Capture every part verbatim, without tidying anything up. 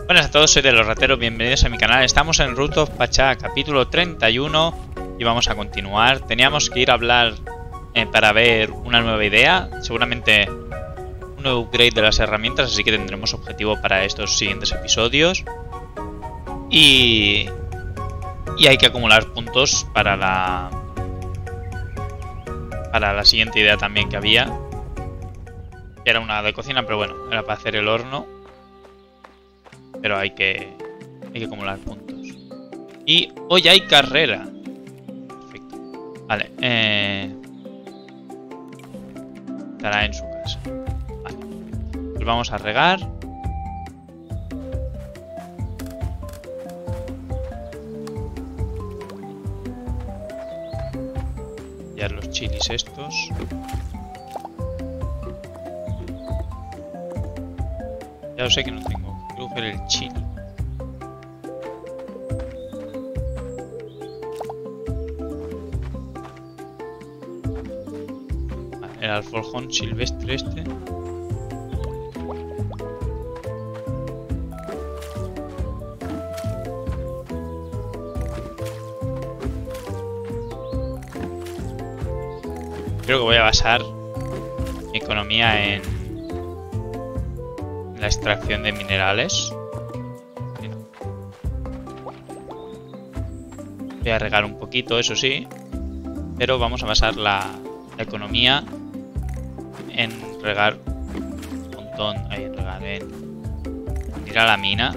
Buenas a todos, soy de los rateros, bienvenidos a mi canal. Estamos en Root of Pachá, capítulo treinta y uno, y vamos a continuar. Teníamos que ir a hablar eh, para ver una nueva idea, seguramente un nuevo upgrade de las herramientas, así que tendremos objetivo para estos siguientes episodios. Y, y hay que acumular puntos para la, para la siguiente idea también que había, que era una de cocina, pero bueno, era para hacer el horno. Pero hay que, hay que acumular puntos. Y hoy hay carrera. Perfecto. Vale. Eh, estará en su casa. Vale. Pues vamos a regar. Ya los chilis estos. Ya sé que no tengo. Quiero coger el chili. Vale, el alforjón silvestre este. Creo que voy a basar mi economía en la extracción de minerales. Voy a regar un poquito, eso sí, pero vamos a basar la, la economía en regar un montón, ahí, regar en ir a la mina.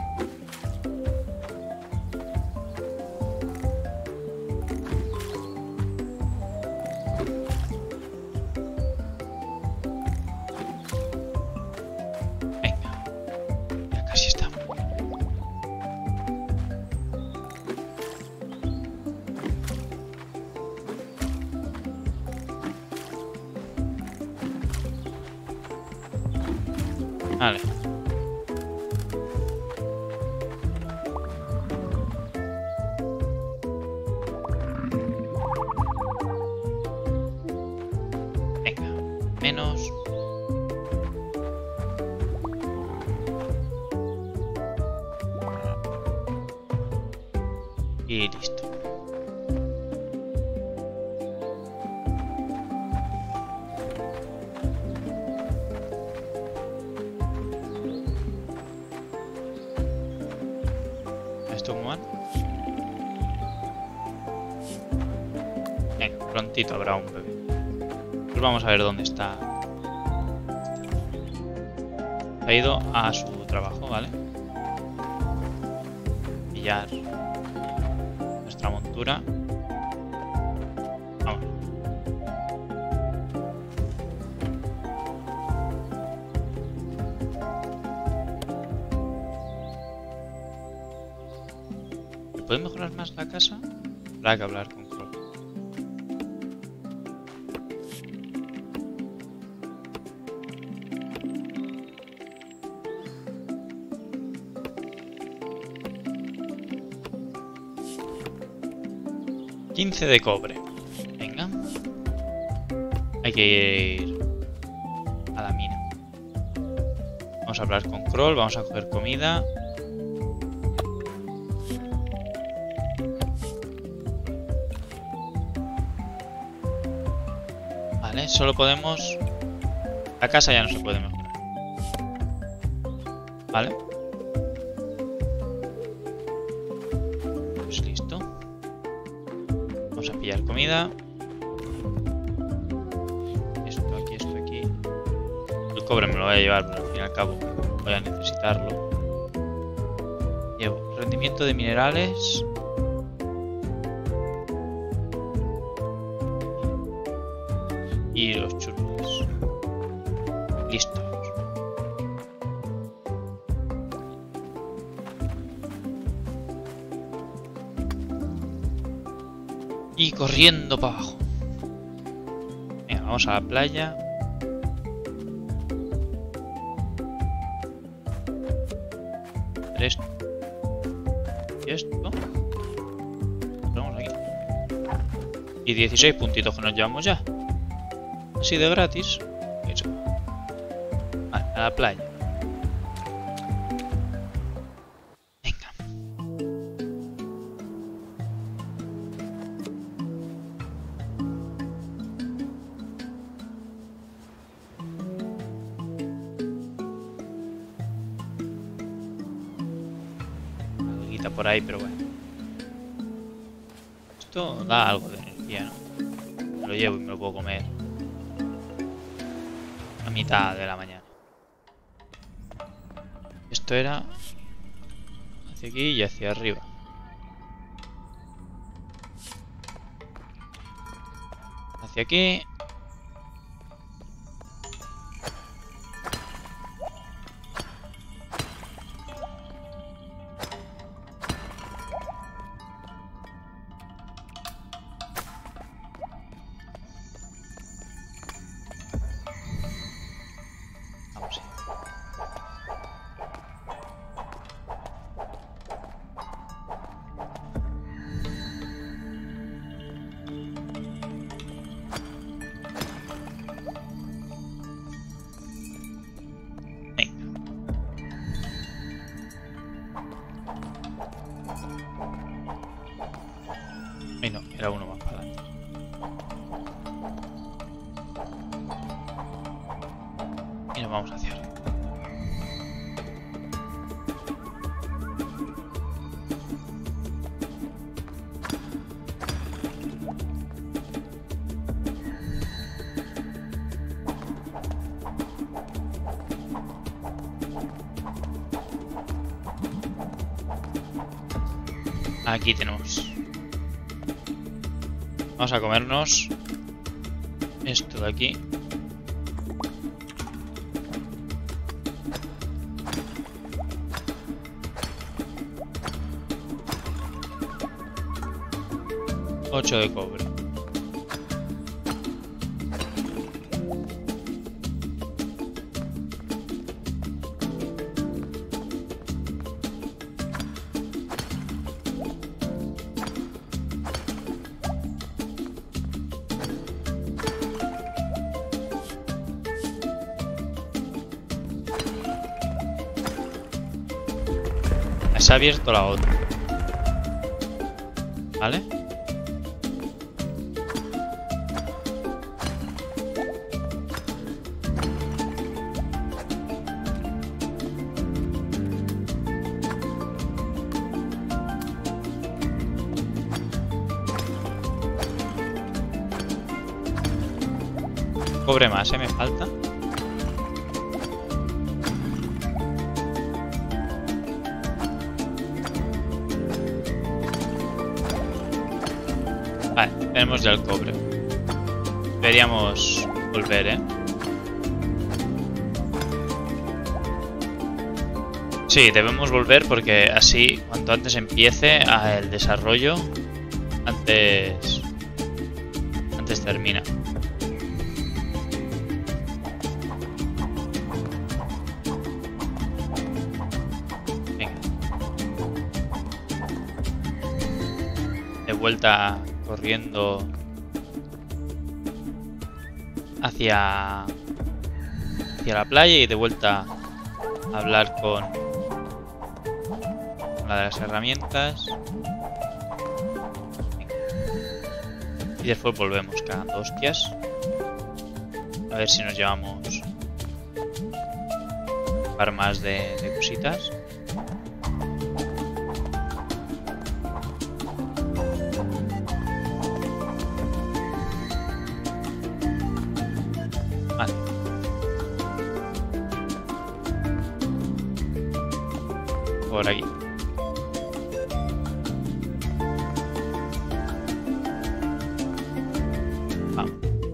Vale. Venga, menos. Y listo. Venga, prontito habrá un bebé. Pues vamos a ver dónde está. Ha ido a su trabajo, ¿vale? Pillar nuestra montura. Vamos. ¿Puede mejorar más la casa? Habrá que hablar con Crow. quince de cobre. Venga. Hay que ir a la mina. Vamos a hablar con Kroll, vamos a coger comida. Vale, solo podemos... La casa ya no se puede mejorar. Vale. Pues listo. Vamos a pillar comida. Esto aquí, esto aquí. El cobre me lo voy a llevar, pero al fin y al cabo voy a necesitarlo. Llevo rendimiento de minerales. Y los churros. Listos. Y corriendo para abajo. Venga, vamos a la playa. Esto. Y esto. Vamos aquí. Y dieciséis puntitos que nos llevamos ya. Así de gratis. Eso. Vale, a la playa. lamparita por ahí, pero bueno. Esto da algo de energía, ¿no? Me lo llevo y me lo puedo comer a mitad de la mañana. Esto era hacia aquí y hacia arriba. Hacia aquí. Vamos allá. Y no, era uno más para adelante. Y nos vamos hacia arriba. Aquí tenemos. Vamos a comernos esto de aquí. ocho de cobre. Se ha abierto la otra. ¿Vale? Cobre más, ¿eh? Me falta. Vale, tenemos ya el cobre. Deberíamos volver, ¿eh? Sí, debemos volver porque así, cuanto antes empiece el desarrollo, antes, antes termina. Venga. De vuelta corriendo hacia hacia la playa y de vuelta a hablar con una de las herramientas. Venga. Y después volvemos cagando hostias a ver si nos llevamos un par más de, de cositas. Vale. Por aquí. Vamos.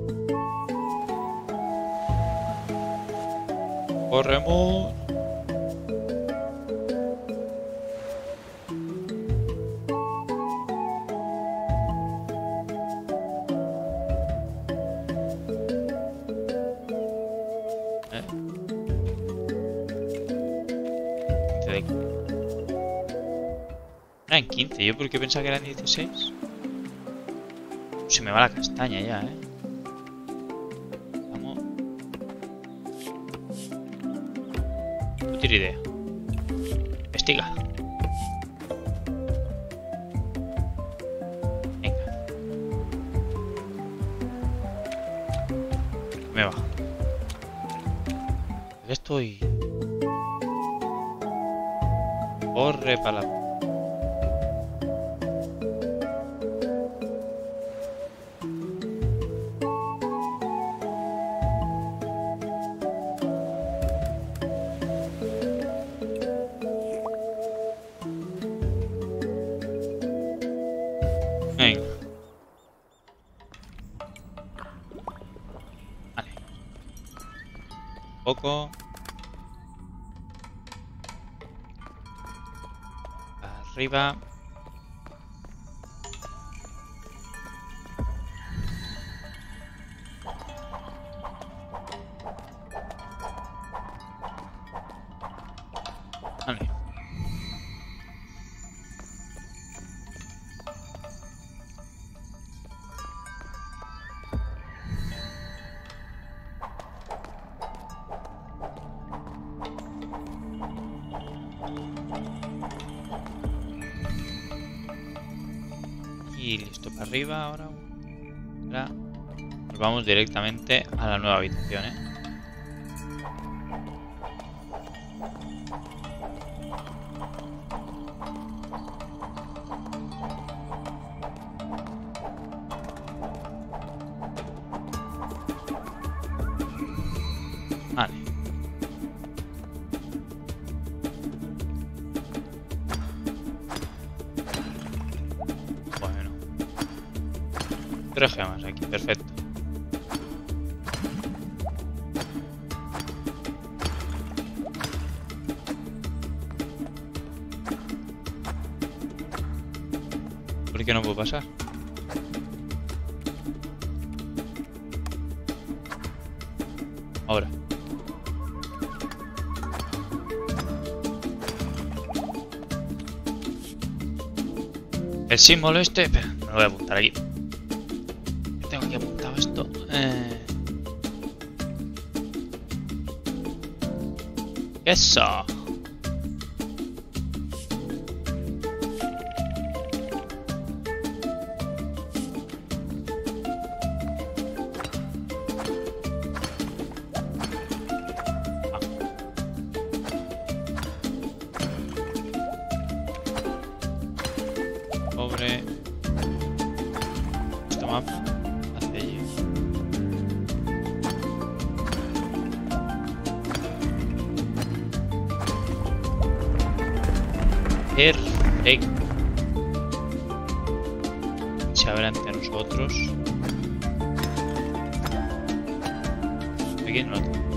Corremos. Eran quince, yo porque pensaba que eran dieciséis. Se me va la castaña ya, eh. Vamos. No tengo idea. Investiga. Venga. Me bajo. Estoy. Corre para la. poco. Arriba. Vale. Y listo, para arriba ahora. Ahora nos vamos directamente a la nueva habitación, ¿eh? Vale. Bueno. Tres gemas aquí, perfecto. ¿Por qué no puedo pasar? Ahora. El símbolo este... Espera, me lo voy a apuntar aquí. Tengo aquí apuntado esto. Eh... Eso. Pobre. Esto mapa hacia allí. Perfecto. Se abre ante nosotros. Aquí no lo tengo.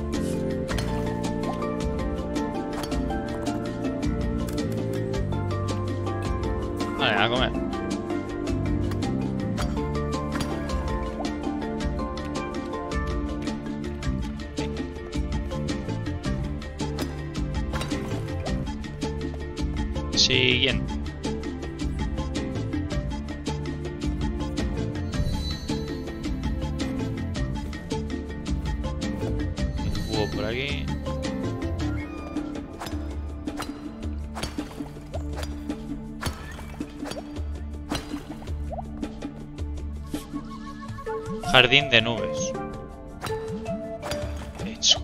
Vale, a comer. Siguiente. Juego por aquí. Jardín de nubes. Hecho.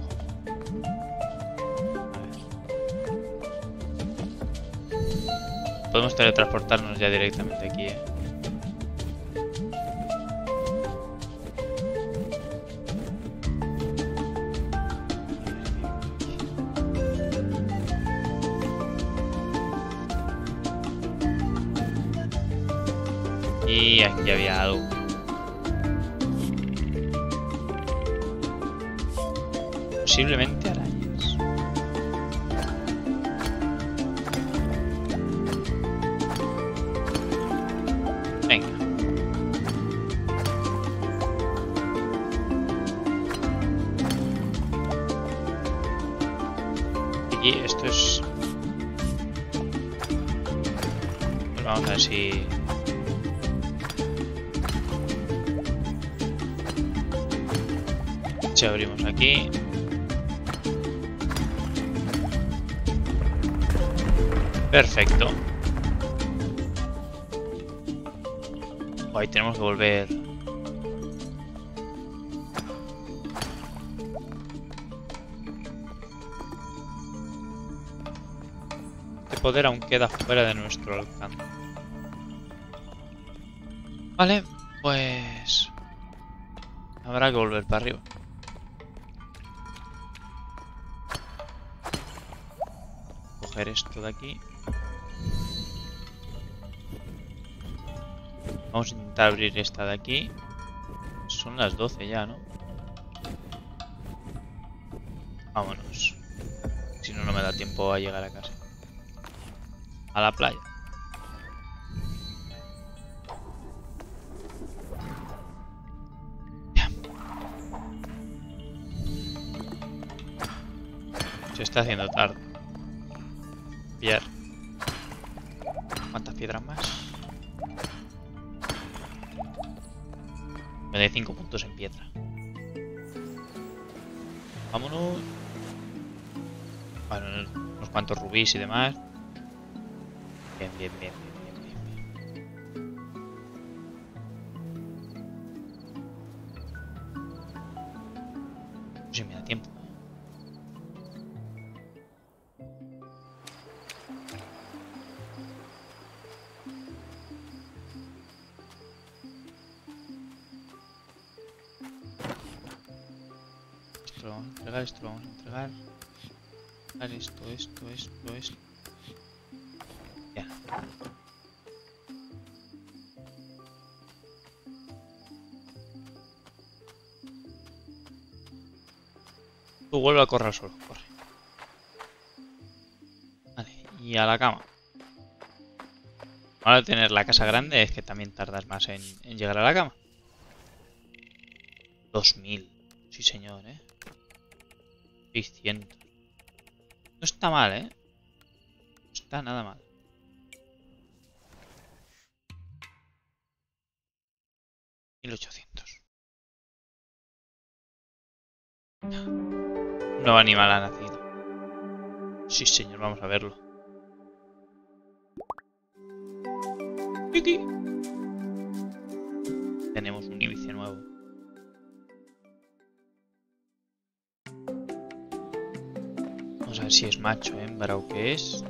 Podemos teletransportarnos ya directamente aquí, ¿eh? Y aquí había algo. Posiblemente arañas. Venga. Y esto es... Pues vamos a ver si... Si abrimos aquí... Perfecto. Ahí tenemos que volver. Este poder aún queda fuera de nuestro alcance. Vale, pues... habrá que volver para arriba. Coger esto de aquí. Vamos a intentar abrir esta de aquí. Son las doce ya, ¿no? Vámonos. Si no, no me da tiempo a llegar a casa. A la playa. Ya. Se está haciendo tarde. Pillar. ¿Cuántas piedras más? Me da cinco puntos en piedra. Vámonos. Bueno, unos cuantos rubíes y demás. Bien, bien, bien, bien, bien, bien. No sé si me da tiempo. Esto lo vamos a entregar, esto lo vamos a entregar. Esto, esto, esto, esto. Ya. Tú vuelve a correr solo, corre. Vale, y a la cama. Ahora tener la casa grande es que también tardas más en, en llegar a la cama. dos mil. Sí, señor, ¿eh? seiscientos. No está mal, ¿eh? No está nada mal. mil ochocientos. Un nuevo animal ha nacido. Sí, señor, vamos a verlo. ¡Kiki! Tenemos un íbice nuevo. Vamos a ver si es macho, hembra o qué es.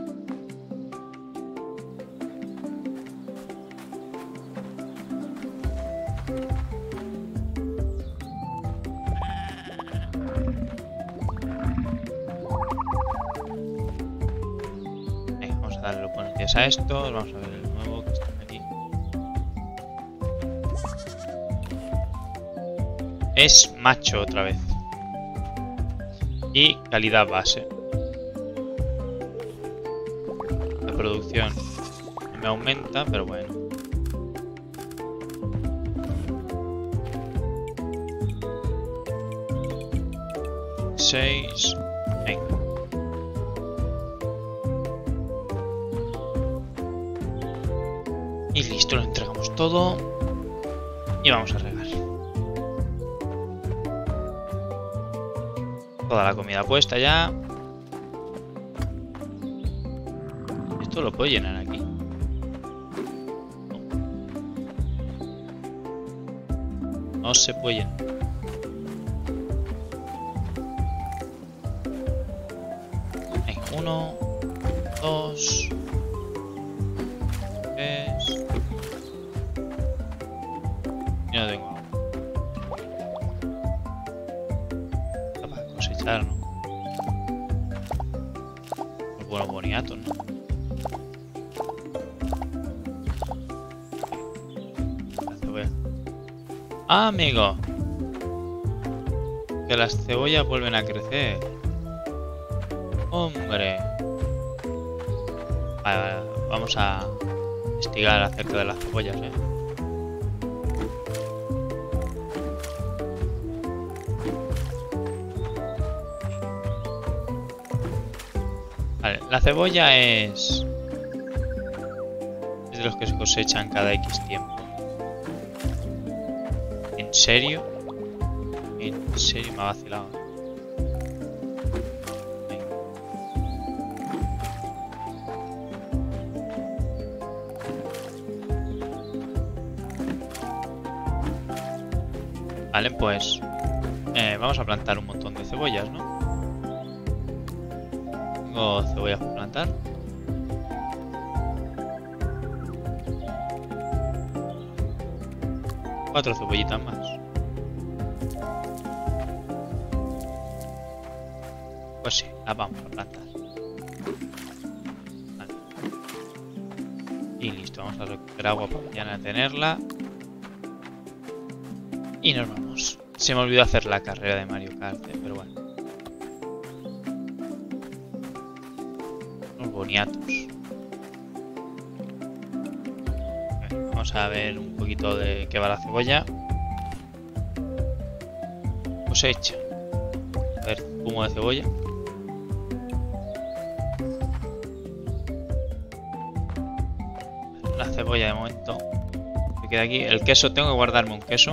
Venga, vamos a darle los buenos días a estos. Vamos a ver el nuevo que está aquí. Es macho otra vez. Y calidad base. La producción me aumenta, pero bueno. seis. Venga. Y listo, lo entregamos todo. Y vamos a regar. Toda la comida puesta ya. Esto lo puedo llenar aquí. No, no se puede llenar. Venga, uno, dos, tres. Y no tengo agua. Para cosechar, ¿no? Los buenos boniatos, ¿no? La cebolla. ¡Ah, amigo! Que las cebollas vuelven a crecer. ¡Hombre! Vale, vale, vamos a investigar acerca de las cebollas, ¿eh? Vale, la cebolla es... es de los que se cosechan cada X tiempo. ¿En serio? ¿En serio me ha vacilado? Venga. Vale, pues... Eh, vamos a plantar un montón de cebollas, ¿no? Tengo cebollas por plantar. Cuatro cebollitas más. Pues sí, las vamos a plantar. Vale. Y listo, vamos a recoger agua para mañana tenerla. Y nos vamos. Se me olvidó hacer la carrera de Mario Kart, pero bueno. boniatos. Bueno, vamos a ver un poquito de qué va la cebolla. Cosecha. A ver, zumo de cebolla. La cebolla de momento se queda aquí. El queso, tengo que guardarme un queso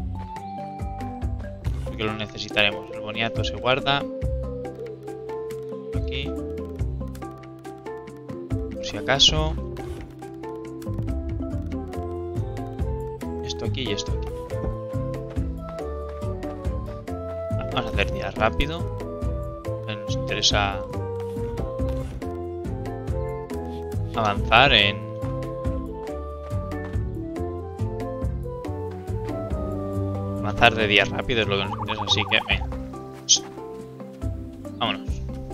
porque lo necesitaremos. El boniato se guarda aquí por si acaso. Esto aquí y esto aquí. Vamos a hacer días rápido. Nos interesa avanzar en avanzar de día rápido, es lo que nos interesa, así que venga. Vámonos.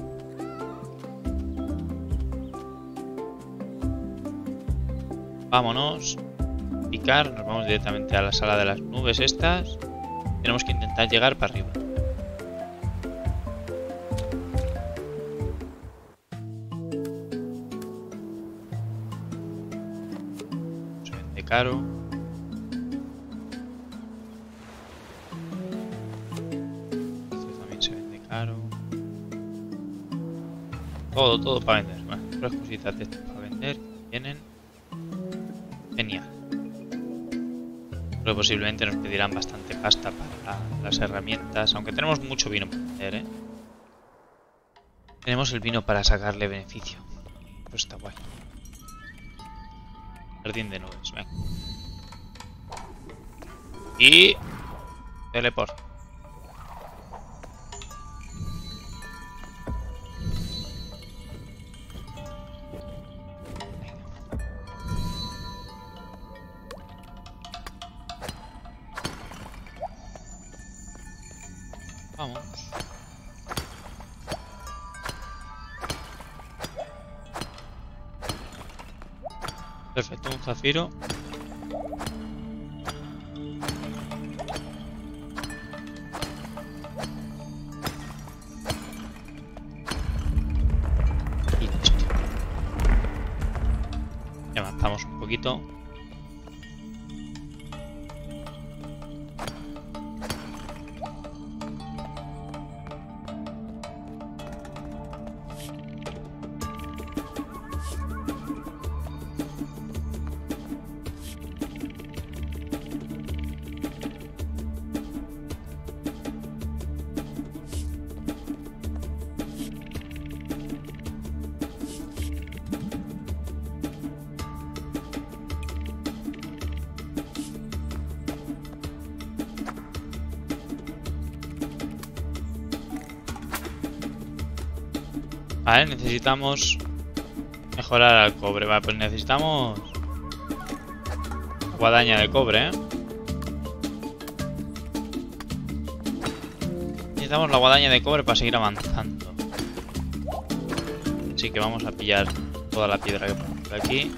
Vámonos. Picar, nos vamos directamente a la sala de las nubes estas. Tenemos que intentar llegar para arriba. Se vende caro. Todo, todo para vender. Bueno, tres cositas de estas para vender. Vienen. Genial. Pero posiblemente nos pedirán bastante pasta para las herramientas. Aunque tenemos mucho vino para vender, ¿eh? Tenemos el vino para sacarle beneficio. Pues está guay. Jardín de nubes, venga. Y... teleport. Vamos. Perfecto, un zafiro. Y listo. Y avanzamos un poquito. Vale, necesitamos mejorar al cobre. Vale, pues necesitamos guadaña de cobre, ¿eh? Necesitamos la guadaña de cobre para seguir avanzando. Así que vamos a pillar toda la piedra que ponemos por aquí.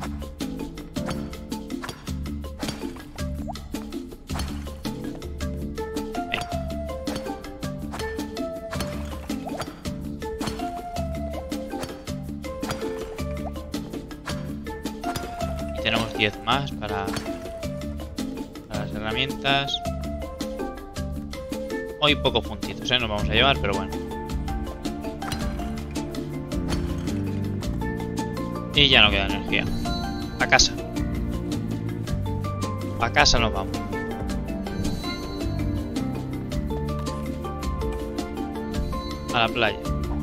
Tenemos diez más para, para las herramientas. Hoy pocos puntitos, ¿eh? Nos vamos a llevar, pero bueno. Y ya no queda energía. A casa. A casa nos vamos. A la playa.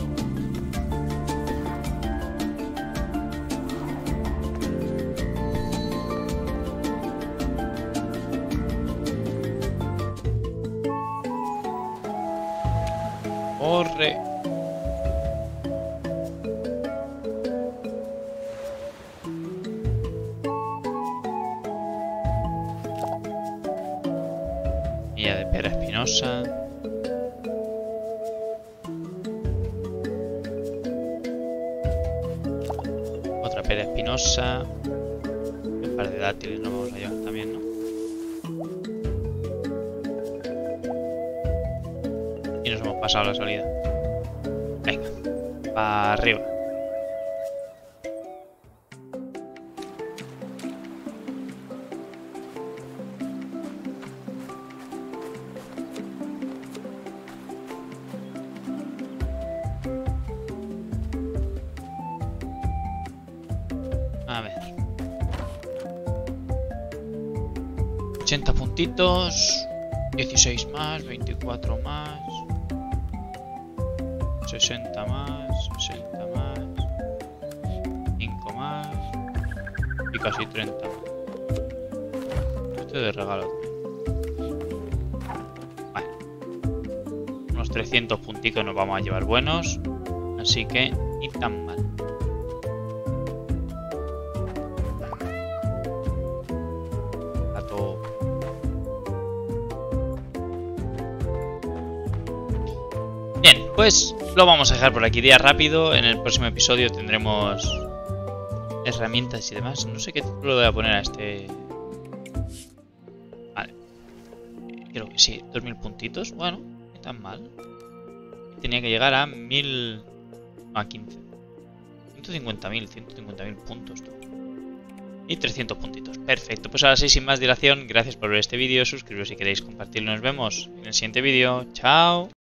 Corre. Milla de pera espinosa. Otra pera espinosa. Un par de dátiles nos vamos a llevar también, ¿no? Y nos hemos pasado la salida. Venga, para arriba. A ver. ochenta puntitos. dieciséis más, veinticuatro más. sesenta más, sesenta más. cinco más. Y casi treinta más. Esto de regalo. Vale. Unos trescientos puntitos nos vamos a llevar buenos. Así que ni tan mal. Gato. Bien, pues lo vamos a dejar por aquí día rápido. En el próximo episodio tendremos herramientas y demás. No sé qué título le voy a poner a este. Vale. Creo que sí, dos mil puntitos. Bueno, no tan mal. Tenía que llegar a mil. No, a quince. ciento cincuenta mil, ciento cincuenta mil puntos. Y trescientos puntitos. Perfecto. Pues ahora sí, sin más dilación, gracias por ver este vídeo. Suscribiros si queréis compartirlo. Nos vemos en el siguiente vídeo. Chao.